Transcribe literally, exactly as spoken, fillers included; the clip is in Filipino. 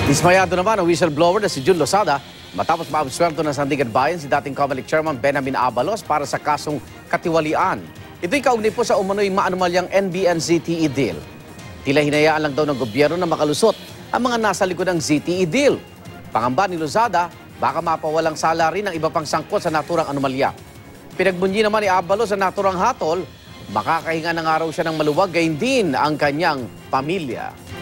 Dismayado naman ang whistleblower na si Jun Losada matapos maabsuelto ng Sandigan Bayan si dating Comelec Chairman Benjamin Abalos para sa kasong katiwalian. Ito'y kaugnay po sa umano'y maanumalyang N B N Z T E deal. Tila hinayaan lang daw ng gobyerno na makalusot ang mga nasa likod ng Z T E deal. Pangamba ni Losada, baka mapawalang salary ng iba pang sangkot sa naturang anomalya. Pinagbunyi naman ni Abalos sa naturang hatol, makakahinga na nga raw siya ng maluwag, gayon din ang kanyang pamilya.